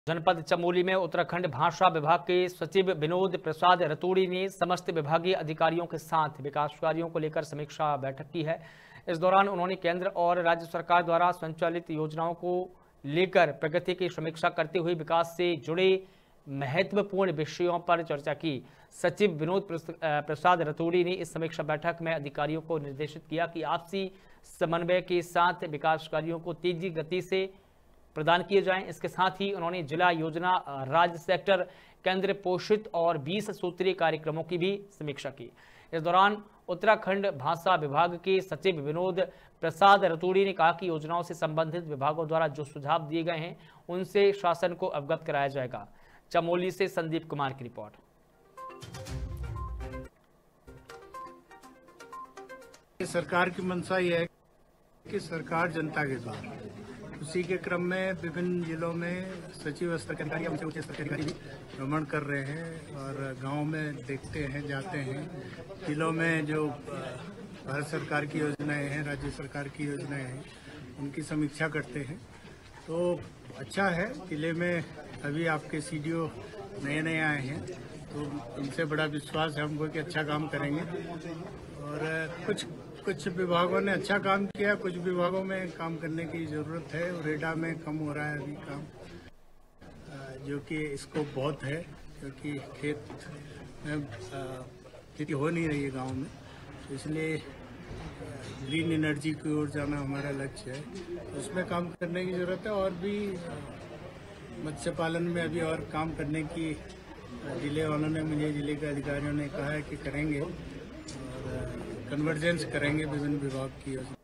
जनपद चमोली में उत्तराखंड भाषा विभाग के सचिव विनोद प्रसाद रतूड़ी ने समस्त विभागीय अधिकारियों के साथ विकास कार्यों को लेकर समीक्षा बैठक की है। इस दौरान उन्होंने केंद्र और राज्य सरकार द्वारा संचालित योजनाओं को लेकर प्रगति की समीक्षा करते हुए विकास से जुड़े महत्वपूर्ण विषयों पर चर्चा की। सचिव विनोद प्रसाद रतूड़ी ने इस समीक्षा बैठक में अधिकारियों को निर्देशित किया कि आपसी समन्वय के साथ विकास कार्यों को तेजी गति से प्रदान किए जाएं। इसके साथ ही उन्होंने जिला योजना, राज्य सेक्टर, केंद्र पोषित और 20 सूत्रीय कार्यक्रमों की भी समीक्षा की। इस दौरान उत्तराखंड भाषा विभाग के सचिव विनोद प्रसाद रतूड़ी ने कहा कि योजनाओं से संबंधित विभागों द्वारा जो सुझाव दिए गए हैं उनसे शासन को अवगत कराया जाएगा। चमोली से संदीप कुमार की रिपोर्ट। सरकार की मंशा यह है कि सरकार जनता के द्वारा, उसी के क्रम में विभिन्न जिलों में सचिव स्तर के अधिकारी, उनसे उच्च स्तर के अधिकारी भी भ्रमण कर रहे हैं और गांव में देखते हैं, जाते हैं। जिलों में जो भारत सरकार की योजनाएं हैं, राज्य सरकार की योजनाएं हैं, उनकी समीक्षा करते हैं। तो अच्छा है। जिले में अभी आपके सीडीओ नए आए हैं, तो इनसे बड़ा विश्वास है हमको कि अच्छा काम करेंगे। और कुछ विभागों ने अच्छा काम किया, कुछ विभागों में काम करने की जरूरत है। रेडा में कम हो रहा है अभी काम, जो कि इसको बहुत है, क्योंकि खेत में खेती हो नहीं रही है गांव में। तो इसलिए ग्रीन एनर्जी की ओर जाना हमारा लक्ष्य है, उसमें काम करने की जरूरत है। और भी मत्स्य पालन में अभी और काम करने की जिले वालों ने, मुझे जिले के अधिकारियों ने कहा है कि करेंगे और कन्वर्जेंस करेंगे विभिन्न विभाग की योजना।